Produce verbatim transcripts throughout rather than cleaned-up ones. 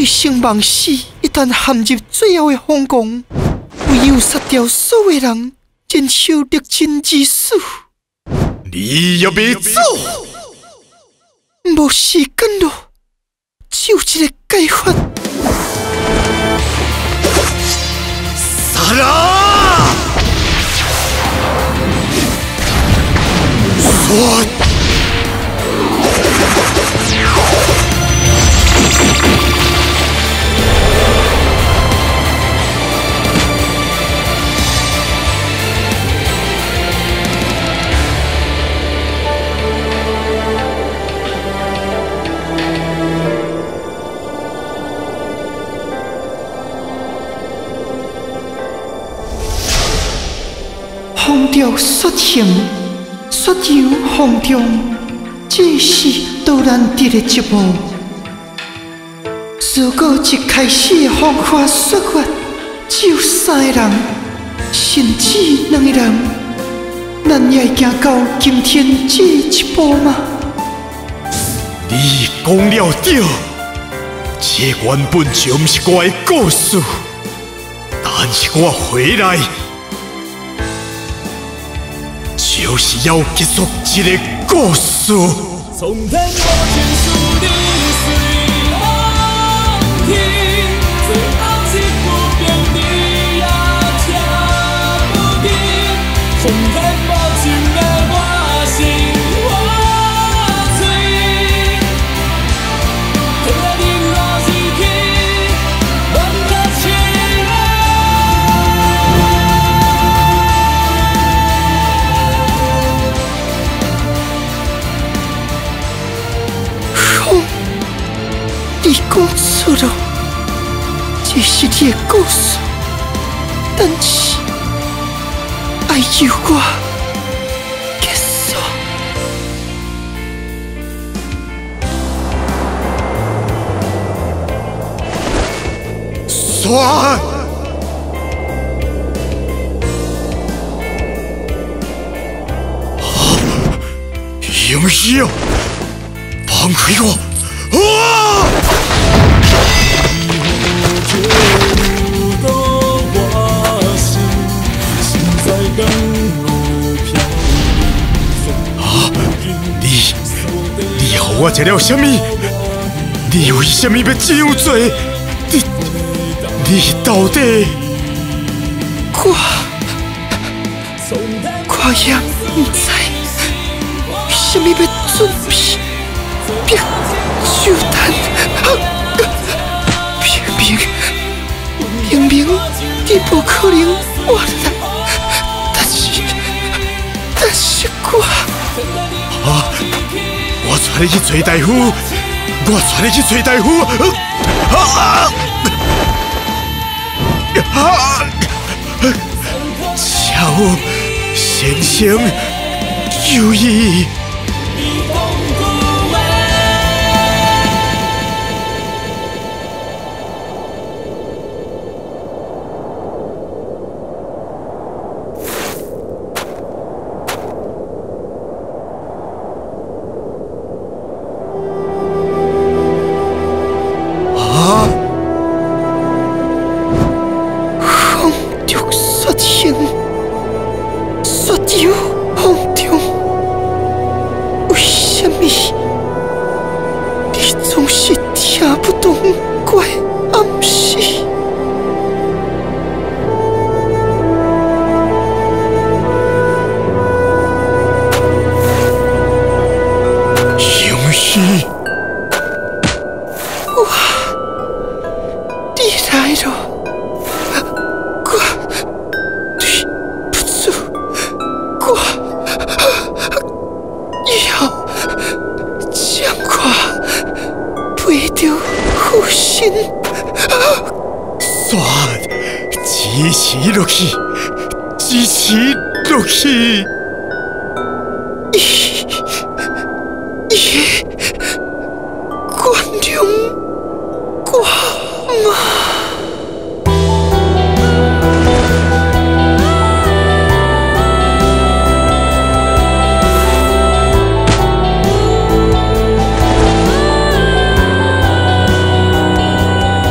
生忘死，一旦陷入最后的疯狂，唯有杀掉所有人，忍受力尽而死。 你要别走！ 无时间了，只有一个解法。 杀啦！说。 风潮雪行，雪游风中，这是多难得的一幕。如果一开始的风花雪月只有三个人，甚至两个人，咱也会行到今天这一步吗？ 你讲了对，这原本就不是我的故事，但是我回来。 就是要结束这个故事。从天我前数你随风去，最后是不变你也听不见。从天无情的我心花碎，天涯任我是去，万家千。 你讲错了，这是你的故事，但是爱由我结束。算，英雄，放开我！ 啊！啊！你你予我吃了什么？你为什么要这样做？你你到底？ 我我也不知为什么要准备。 别就谈，明明明明你不可能活来，但是但是我啊！我带你去找大夫，我带你去找大夫。啊啊！求先生注意。 支持落去，支持落去。 伊伊原谅我吗？ 《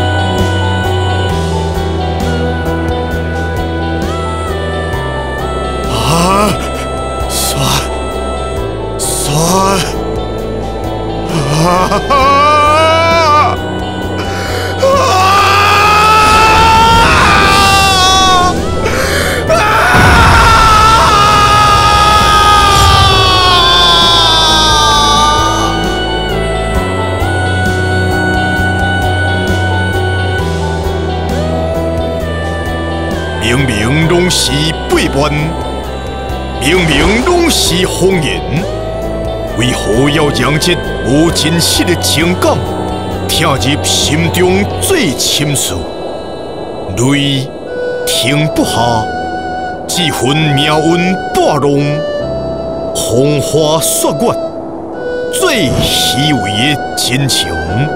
拢是背叛，明明拢是谎言，为何要让这无真实的情感跳入心中最深处？泪停不下，这份命运拨弄，风花雪月，最虚伪的真情。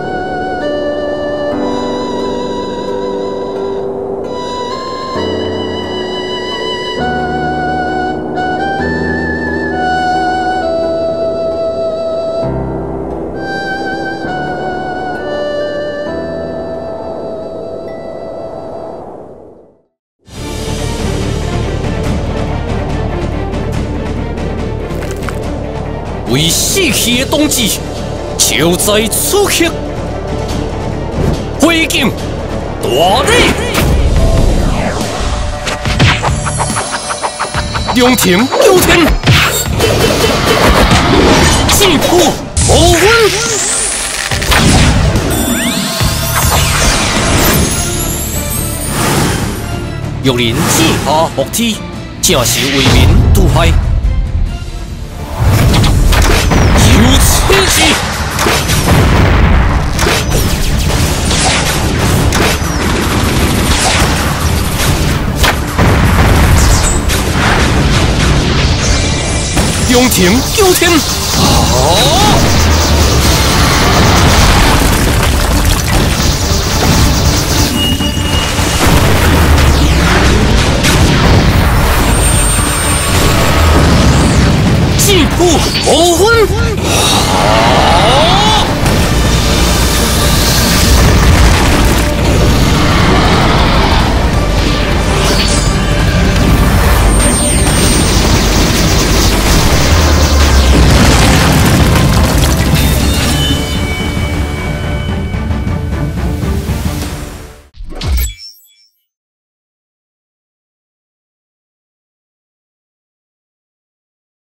为死去的同志，就在此刻，挥剑大礼，龙庭九天，剑破无魂，玉林剑下伏体，正是为民除害。有此之，龙庭九天，啊！